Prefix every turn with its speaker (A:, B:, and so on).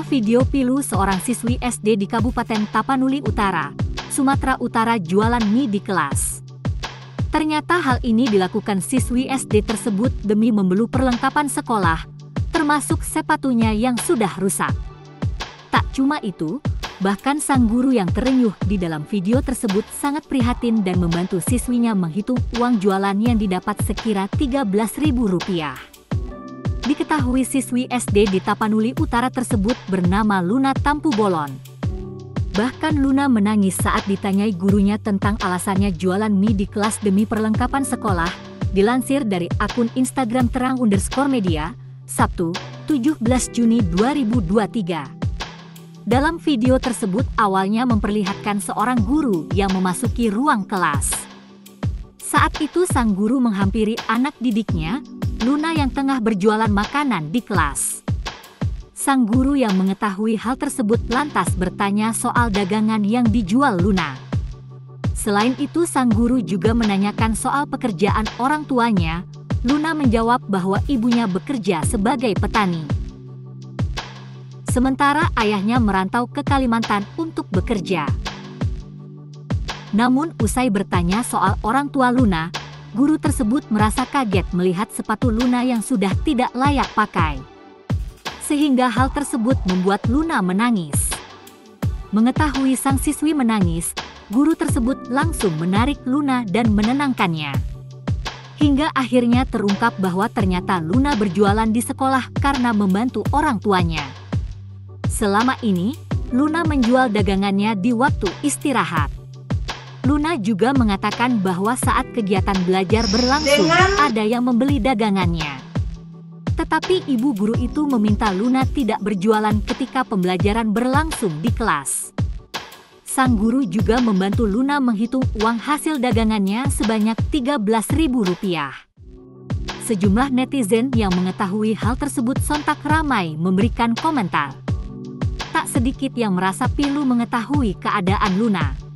A: video pilu seorang siswi SD di Kabupaten Tapanuli Utara, Sumatera Utara jualan mie di kelas. Ternyata hal ini dilakukan siswi SD tersebut demi membeli perlengkapan sekolah, termasuk sepatunya yang sudah rusak. Tak cuma itu, bahkan sang guru yang terenyuh di dalam video tersebut sangat prihatin dan membantu siswinya menghitung uang jualan yang didapat sekira Rp13.000. Diketahui siswi SD di Tapanuli Utara tersebut bernama Luna Tampu Bolon. Bahkan Luna menangis saat ditanyai gurunya tentang alasannya jualan mie di kelas demi perlengkapan sekolah, dilansir dari akun Instagram terang_media, Sabtu, 17 Juni 2023. Dalam video tersebut awalnya memperlihatkan seorang guru yang memasuki ruang kelas. Saat itu sang guru menghampiri anak didiknya, Luna yang tengah berjualan makanan di kelas. Sang guru yang mengetahui hal tersebut lantas bertanya soal dagangan yang dijual Luna. Selain itu sang guru juga menanyakan soal pekerjaan orang tuanya. Luna menjawab bahwa ibunya bekerja sebagai petani. Sementara ayahnya merantau ke Kalimantan untuk bekerja. Namun usai bertanya soal orang tua Luna, guru tersebut merasa kaget melihat sepatu Luna yang sudah tidak layak pakai. Sehingga hal tersebut membuat Luna menangis. Mengetahui sang siswi menangis, guru tersebut langsung menarik Luna dan menenangkannya. Hingga akhirnya terungkap bahwa ternyata Luna berjualan di sekolah karena membantu orang tuanya. Selama ini, Luna menjual dagangannya di waktu istirahat. Luna juga mengatakan bahwa saat kegiatan belajar berlangsung, ada yang membeli dagangannya. Tetapi ibu guru itu meminta Luna tidak berjualan ketika pembelajaran berlangsung di kelas. Sang guru juga membantu Luna menghitung uang hasil dagangannya sebanyak Rp13.000. Sejumlah netizen yang mengetahui hal tersebut sontak ramai memberikan komentar. Tak sedikit yang merasa pilu mengetahui keadaan Luna.